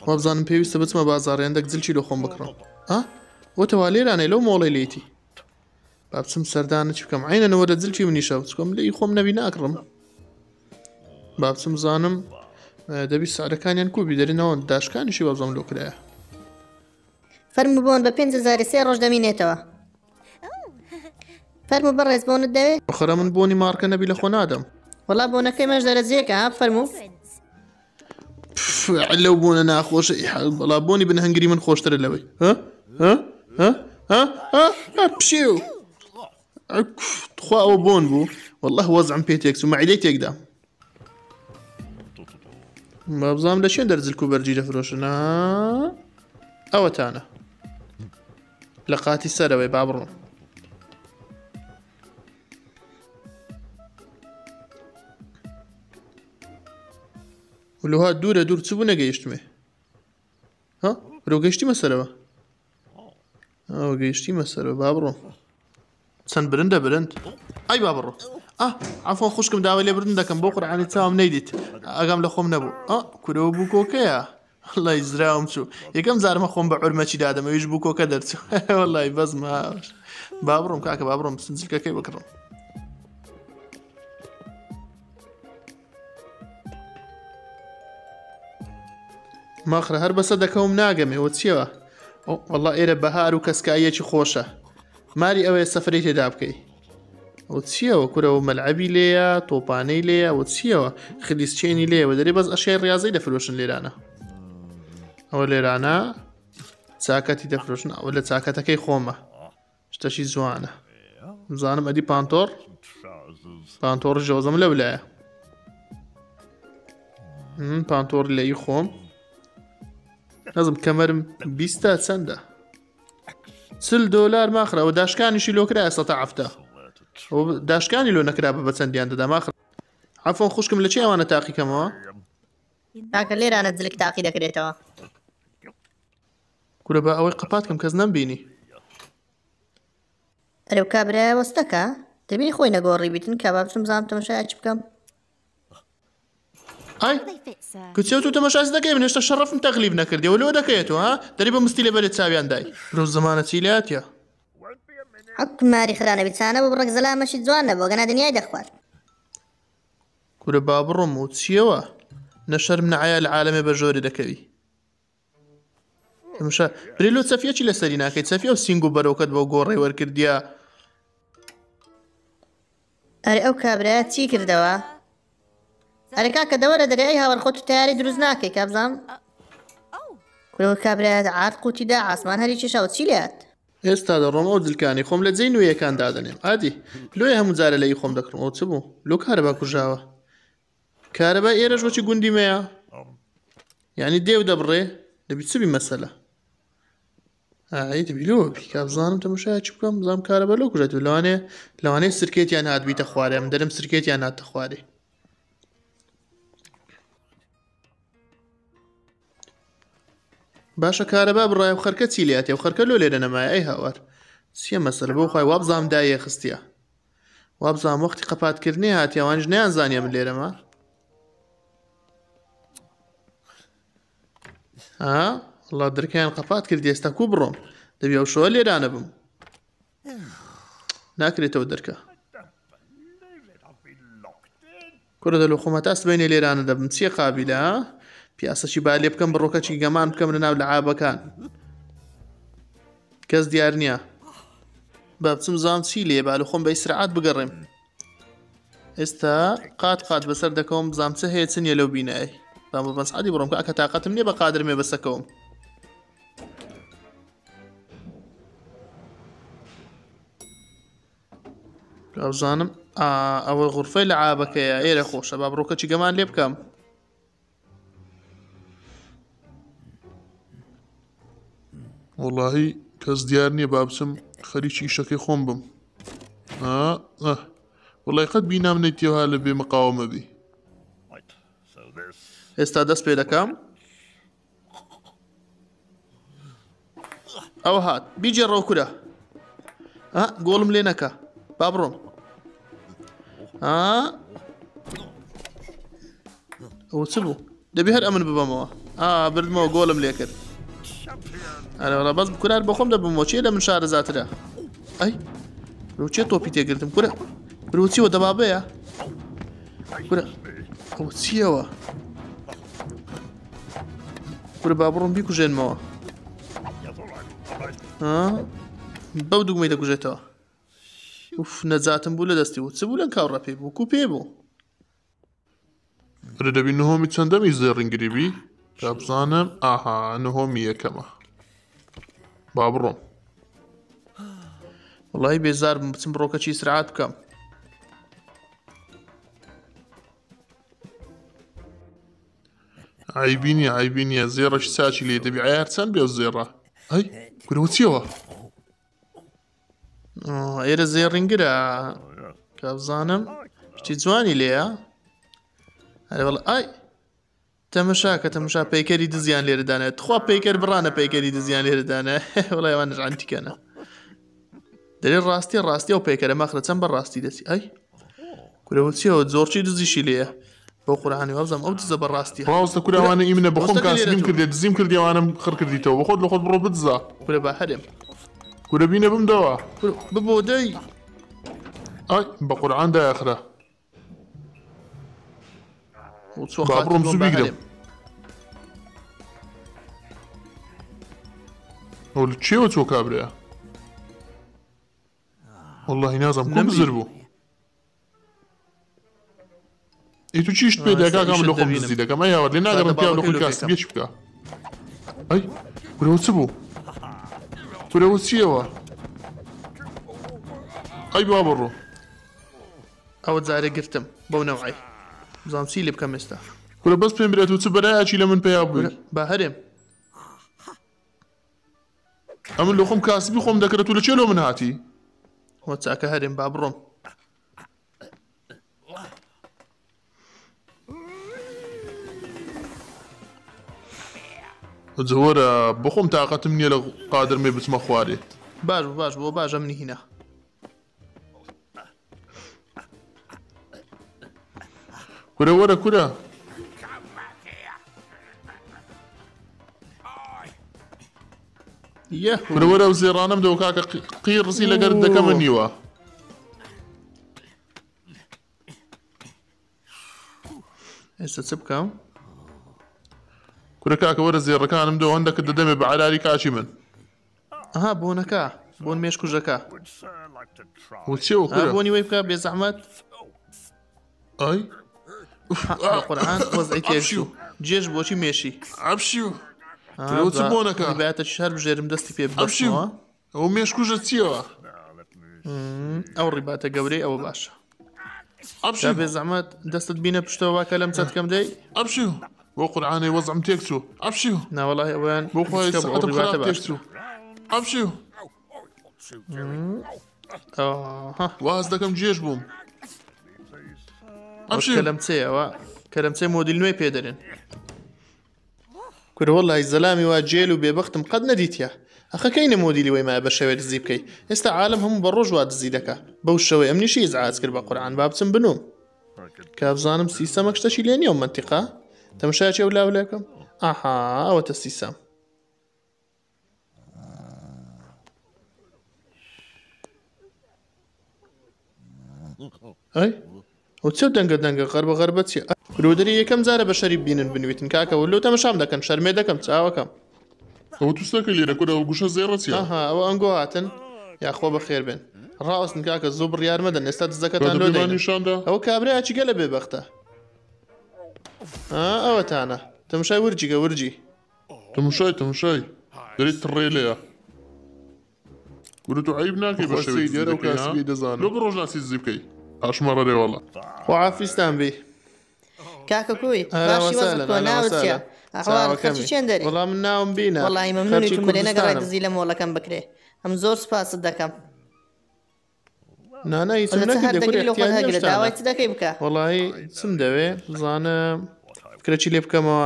وابزانم پێویستە بچمە بازاڕێن دەک جلچی لە خۆم بکڕم بۆ تەوا لێرانەی لەو مۆڵی لێتی با بچم سەردانە چ بکەم عینەنەوە لە جلچی منیشە بچکۆم لێی خۆم نەبی ناکڕم با بچم زانم دەبی سعرەکانیان کوبی دەرینەوە داشکانیشی وابزانم لۆ کرایە فەرموو بۆن بە 5,003 ڕۆژ دەمینێتەوە فەرموو بەڕێز بۆنت دەوێت بەخەرە من بۆنی مارکە نەبی لە خۆ نادەم وەڵا بۆنەکەی مەش دەرەجێکە ها فەرموو لەو بۆنە ناخۆشە بەڵا بۆنی بن هەنگری من خۆشترە لەوەی پشیو خوا ئەوە بۆن بوو والله وەزعم پێ تێکس و مەعیدەی تێکدا بابزانم لە شوێن دەرزلک و بەرجی دەفرۆشن ئەوەتانە لە قاتی سەرەوەی با بڕۆم ولوها دوورە دوور چ بوو نەگەیشتمێ ڕۆگەیشتیمە سەرەوە ئەوە گەیشتیمە سەرەوە با بڕۆم چەند برندە برند ئای با بڕۆ عەفۆ خوشکم داوای لێ بردن دەکەم بۆ قورعانی چاوم نەیدیت ئەگەم لە خۆم نەبوو کورەوە بوو کۆکەیە وەڵای زراوم چوو یەکەم زارمە خۆم بە عورمەچی دادەم ئەویش بوو کۆکە دەرچوو وەڵای بەزم با بڕۆم کاکە با بڕۆم سنجلکەکەی بکڕم ماخرە هەر بەسە دەکەوم ناگەمێەوە چیەوە وەڵا ئێرە بەهار و کەسکایەکی خۆشە ماری ئەوەیە سەفرەی تێدا بکەی ئەو چیەوە کورەوە مەلعەبی لێیە تۆپانەی لێیە ئەوە چیەوە خلیسچێنی لێوە دەرێ بەس ئەشیای ڕاضی دەفرۆشن لێرانە ئەوە لێرانە چاکەتی دەفرۆشن ئەوە لە چاکەتەکەی خۆمە شتەشی جوانە بزانم ئەدی پانتۆڕ ژۆزەم لەو لایە پانتۆڕ لێی خۆم نەزم کەمەرم 20 چەندە $40 ماخرەوە داشکانیشی لۆ کرایە 170 داشکانی لۆ نەکرا بە چەندیان دەدا ماخر عەفۆ خوشکم لە چی ئەوانە تاقیکەمەوە کاکە لێرانە جلک تاقی دەکرێتەوە کورە بە ئەوەی قەپات کەم کەس نەمبینی ئەرێ و کابرایە وەستەکە دەبینی خۆی نەگۆڕی بیتن کە با بچم زانم تەماشای چ بکەم ئای کچێت و تەماشاسی دەکەی من هێشتا شەڕەفم تەقلیب نەکردیەوە لەوە دەکەیتەوە دەری بە مستی لەبەرێت چاویان دای ڕۆژ زەمانە چیلاتە حکماری خرانە بیچانە بۆ بڕێک زەلامەشی جوان نەبوو گەنا دنیای دەخوارد کورە با بڕۆم و چیەوە نەشەرم نەعایا لە عالەمێ بە ژۆری دەکەوی برێلۆ چەفیەکی لەسەری ناکەیت چەفیە و سینگ و بەرەوکەت بۆ گۆڕی وەرکردیە ئەرێ ئەو کابرایە چی کردەوە ئەرێ کاکە دەوەرە دەرێ ئەی هاوەڕخۆت و تیاری دروست ناکەی کابزانم کورەوە کابرایە عاد قوتیدا ئاسمان هەری چێشەوە چی لێت ئێستا دەڕۆم ئەو دلکانی خۆم لە جێی نوێیەکان دادەنێم ئادی لۆی هەموو جارە لەی خۆم دەکڕم ئەو چ بوو لۆ کارەبا کوژاوە کارەبا ئێرەش بۆچی گوندی مەیە یعنی دێو دەبڕێ دەبی چبی مەسەلە دەبی لۆبی کابزانم تەماشای چ بکەم بزانم کارەبا لۆ کوژێت لەوانەیە سرکێتیان هات بیتە خوارێ من دەرم سرکێتیان هاتە خوارێ باشە کارەبا بڕای و خەرکە چی لاتێ و خەرکە لۆ لێرە نەمایە ئەی هاوار چییە مەسەلە بۆ خۆی وابزانم دایە خستیە وابزانم وەختی قەپاتکردنی هاتیەوانش نەیان زانیە من لێرەمە وڵا دەرکیان قەپات کردی ئێستا کو بڕۆم دەبی ئەو شەوە لێرانە بم ناکرێتەوە دەرکە کورە دەلۆ خۆمە تا سبەینێ لێرانە دەبم چییە قابیلە پیاسەشی با لێ بکەم بڕۆکەچی گەمان بکەم لەناو لەعابەکان کەس دیار نییە با بچم زانم چی لێ با لە خۆم بە ئیسراعات بگەڕێم ئێستا قات بەسەر دەکەوم بزانم چه هەیە چنیە لەو بینایی با بە بەسعادی بڕۆم کە تااقەتم نییە بە قادرمێ بەسەکەوم بزانم ئەوە غورفەی لەعابەکەیە ئێرە خۆشە با بڕۆکەچی گەمان لێ بکەم واللهی کەس دیار نییە با بچم خەریکی ئیشەکەی خۆم بم وڵی قەت بینام نەیتیەوە لە بێ مقاومە بی ئێستا دەست پێ دەکەم ئەوە هات بیجێڕەوە کورە گۆڵم لێ نەکە با بڕۆم ئەوە چ بوو دەبێ هەر ئەمن ببەمەوە بردمەوە گۆڵم لێ کرد ئەرەوەڵە بەس بکورار بەخۆم دەبمەوە چێ لە من شارەزاترە ئەی چێ تۆپی تێگرتم کورە برۆچیەوە دەبابەیە کورە ئەو چیەوە کورە با بڕۆم بیکوژێنمەوە بەو دوگمەی دەکوژێتەوە وف نەجاتم بوو لە دەستی و چ بوو لەن کاوڕە پێی بوو کو پێ بوو ئەرە دەبی نهۆمی چەندەمی زێڕینگریبی تا بزانم ئاها نهۆمی یەکەمە با بڕۆم وڵی بێزار بچم بڕۆکەچی سرعات بکەم عیبینیە زێڕەش چاچی لێ دەبی عیار چەند بێ زێڕە ئەی کورەوە چیەوە ئێرە زێڕینگرە کە بزانم شتی جوانی لێیە هەرێوەڵ ئای تەمەشا پەیکەری دزیان لێرەدانێت خوا پەیکەر بڕانە پەیکەری دزیان لێرەدانە وڵای ئەوان نژانتیکەنە دەرێ ڕاستی و پەیکەرە مەخرە چەند بە ڕاستی دەسی ئەی کورەوە چیەوە زۆرچی دزیشی لێیە بۆ قورعانی وابزانم ئەو دزە بەڕاستی ڕاستە کوراوانە ئیمنە بەخۆم کاسبیم کردێت دزیم کردیوانم خڕ کردیتەوە بەخۆت لە خۆت بڕۆ بدزا کورە با هەرێم کورە بینە بمدەوە ببۆ دەی ئای بە قورعان دایەخرە با بڕۆم زوو بیگرم ئەو لە چێوە چۆ کابرەیە وەڵڵاهی نازانم کۆ بزر بوو ئەی تو چیشت پێ دەکاکەم لە خۆم دزی دەکەم ئەی هاوەر لێ ناگەڕم پیاو لە خۆی کاسبیە چی بکە ئەی کورەوە چ بوو کورەوە چیەوە ئەی با بڕۆ ئەوە جارێ گرتم بەو نەوعی بزانم چی لێ بکەم ئێستا کورە بەس پێم برێت و چ بەرایەکی لە من پێیا بووی با هەرێم ئەمن لە خۆم کاسبی خۆم دەکرێت و لە چێ لۆ من هاتی وە چاکە هەرێم با بڕۆم جوەرە بخۆم تااقەتم نییە لە قادرمێ بچمە خوارێ باش بۆ باش ئەم نهینە کورە وەرە کورە کورە وەرە و زێڕانم دەوە کاکە قیر ڕزی لەگەر دەکەمە نیوە ئێستا چ بکەم کورە کاکە وەرە زێڕەکانم دەوە هەندەکە دەدەمێ بە عەراری کاچی من ئەها بۆنەکە بۆن مێش کوژەکە چێوە کورە بۆنی وەی بکە بێزەحمەت ئەی قورعان وەزعی تێشی جێش بۆچی مێشی ئەبشیو چ بۆنەکە بایەتە شار بژێرم دەستی پێ ببەشەوە ئەو مێشکوژە چیەوە ئەو ڕیباتە گەورەی ئەوە باشە ئەبشا بێزەحمەت دەستت بینە پشتەوە کە لەم چەتکەم دەی ئەبشیو بۆ قورعانەی وەزعم تێک چوو ئەبشیو ناوەڵای ئەویان بۆ خۆی سەعەتم خراپ تێک چوو ئەبشیو واز دەکەم جێش بووم کەلەمچەیەوە کەلەمچەی مۆدیل نوێی پێدەرێن کورە وەڵڵای زەلامی وا جێل و بێبەختم قەت نەدیتە ئەخەکەینە مۆدیلی وەی مایە بە شەوێ دزی بکەی ئێستا عالم هەموو بە ڕۆژ وا دزی دەکا بەو شەوەی ئەم نیشی ئیزعاج کرد بە قورعان با بچم بنوم کە بزانم سیستەمە شتەشی لێ نییە منتیقا تەماشایەکی ئەو لاولەکەم ئاها ئەوەتە سیستەم ئەی ئەو چێ دەنگە غەربە غەربە چی کرودەری یەکەم جارە بە شەریف بینن بنویتن کاکەوە لەو تەمەشام دەکەن شەرمێ دەکەم چاوەکەم ئەو تووسەکە لێرە کورە ئەو گوشە زێڕە چیە ئەها ئەوە ئەنگۆ هاتن یاخۆ بە خێر بێن ڕاوەستن کاکە زوو بڕیار مەدەن ئێستا دزەکەتان لۆ نیشاندا ئەو کابرایکی گەلە بێبەختە ئەوە تانە تەمشای ورجیگە ورجی تەمشای دەریت تڕێ لێە کورە تو عیب ناکەی بە شەوەی دیارە و کاسبی دەزانم لۆ ڕۆژ ناسی زی بکەی ئاشمەڕە رێوەڵە خواحافیستان بی کاکە کوی باشی وەزت کۆ ناوت چیە ئەحوال خەرچی چێن دەری وەڵام من ناوم بینە وەڵی مەمنونیتم بەرێ نەگەڕای دزی لە مۆڵەکەم بکرێ ئەم زۆر سوپاست دەکەم نانای چم نەکردی لە خۆت هەگرێت داوای چ دەکەی بکە وەڵی چم دەوێ بزانم فکرەی لێ بکەمەوە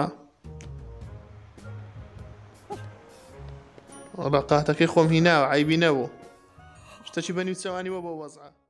وەڵا قاتەکەی خۆم هیناوە عیبی نەبوو شتەکی بەنیوچەوانیوە بۆ وەزعە